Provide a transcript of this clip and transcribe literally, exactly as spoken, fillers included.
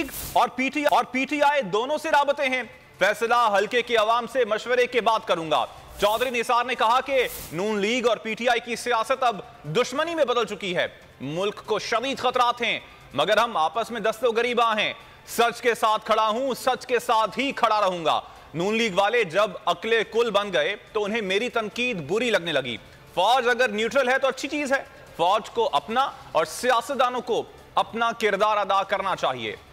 League और PTI और PTI दोनों से राबते हैं। फैसला हल्के की आवाम से मशवरे के बाद करूंगा। चौधरी निसार ने कहा कि नून लीग और पीटीआई की सियासत अब दुश्मनी में बदल चुकी है। मुल्क को शदीद खतरात हैं, मगर हम आपस में दस्तोगरीबा हैं। सच के साथ खड़ा हूं, सच के साथ ही खड़ा रहूंगा। नून लीग वाले जब अकले कुल बन गए तो उन्हें मेरी तनकीद बुरी लगने लगी। फौज अगर न्यूट्रल है तो अच्छी चीज है। फौज को अपना और सियासतदानों को अपना किरदार अदा करना चाहिए।